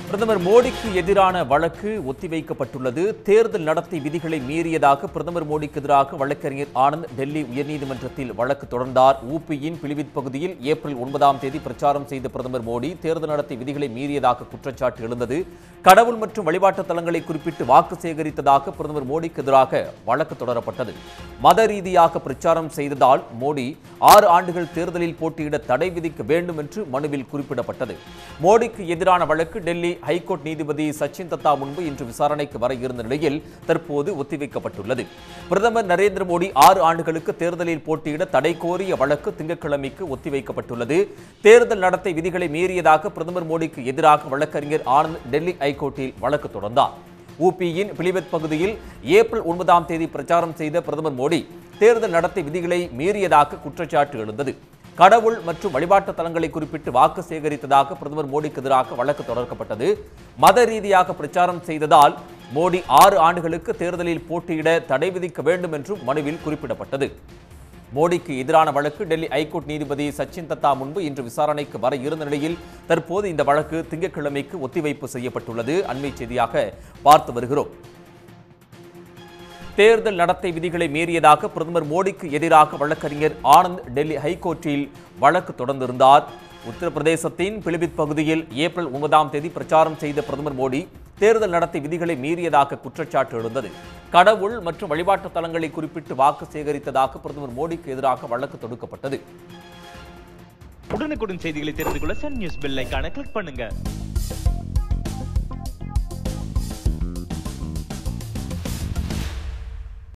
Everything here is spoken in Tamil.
பிரதமர் மோடிக்கு எதிரான வழக்கு ஒத்திவைக்கப்பட்டுள்ளது. தேர்தல் நடத்தை விதிகளை மீறியதாக பிரதமர் மோடிக்கு எதிராக வழக்கறிஞர் ஆனந்த் டெல்லி உயர்நீதிமன்றத்தில் வழக்கு தொடர்ந்தார். ஊபியின் பிலிபித் பகுதியில் ஏப்ரல் 9ஆம் தேதி பிரச்சாரம் செய்த பிரதமர் மோடி தேர்தல் நடத்தை விதிகளை மீறியதாக குற்றச்சாட்டு எழுந்தது. கடவுள் மற்றும் வழிபாட்டு தலங்களை குறிப்பிட்டு வாக்கு சேகரித்ததாக பிரதமர் மோடிக்கு எதிராக வழக்கு தொடரப்பட்டது. மத ரீதியாக பிரச்சாரம் செய்ததால் மோடி 6 ஆண்டுகள் தேர்தலில் போட்டியிட தடை விதிக்க வேண்டும் என்று மனுவில் குறிப்பிடப்பட்டது. மோடிக்கு எதிரான வழக்கு டெல்லி ஹைகோர்ட் நீதிபதி சச்சின் தத்தா முன்பு இன்று விசாரணைக்கு வர இருந்த நிலையில் தற்போது ஒத்திவைக்கப்பட்டுள்ளது. பிரதமர் நரேந்திர மோடி 6 ஆண்டுகளுக்கு தேர்தலில் போட்டியிட தடை கோரிய வழக்கு திங்கட்கிழமைக்கு ஒத்திவைக்கப்பட்டுள்ளது. தேர்தல் நடத்தை விதிகளை மீறியதாக பிரதமர் மோடிக்கு எதிராக வழக்கறிஞர் ஆனந்த் டெல்லி ஹைகோர்ட்டில் வழக்கு தொடர்ந்தார். ஊபியின் பிலிபித் பகுதியில் ஏப்ரல் 9ஆம் தேதி பிரச்சாரம் செய்த பிரதமர் மோடி தேர்தல் நடத்தை விதிகளை மீறியதாக குற்றச்சாட்டு எழுந்தது. கடவுள் மற்றும் வழிபாட்டு தலங்களை குறிப்பிட்டு வாக்கு சேகரித்ததாக பிரதமர் மோடிக்கு எதிராக வழக்கு தொடர்க்கப்பட்டது. மத ரீதியாக பிரச்சாரம் செய்ததால் மோடி 6 ஆண்டுகளுக்கு தேர்தலில் போட்டியிட தடை விதிக்க வேண்டும் என்றும் மனுவில் குறிப்பிடப்பட்டது. மோடிக்கு எதிரான வழக்கு டெல்லி ஹைகோர்ட் நீதிபதி சச்சின் தத்தா முன்பு இன்று விசாரணைக்கு வர இருந்த நிலையில் தற்போது இந்த வழக்கு திங்கட்கிழமைக்கு ஒத்திவைப்பு செய்யப்பட்டுள்ளது. அண்மை செய்தியாக பார்த்து வருகிறோம். தேர்தல் நடத்தை விதிகளை மீறியதாக பிரதமர் மோடிக்கு எதிராக வழக்கறிஞர் ஆனந்த் டெல்லி ஹைகோர்ட்டில் வழக்கு தொடர்ந்திருந்தார். உத்தரப்பிரதேசத்தின் பிலிபித் பகுதியில் ஏப்ரல் 9ஆம் தேதி பிரச்சாரம் செய்த பிரதமர் மோடி தேர்தல் நடத்தை விதிகளை மீறியதாக குற்றச்சாட்டு எழுந்தது. கடவுள் மற்றும் வழிபாட்டு தலங்களை குறிப்பிட்டு வாக்கு சேகரித்ததாக பிரதமர் மோடிக்கு எதிராக வழக்கு தொடுக்கப்பட்டது. உடனுக்குடன் செய்திகளை தெரிந்து கொள்ள சன் நியூஸ் பெல் ஐகானை கிளிக் பண்ணுங்க.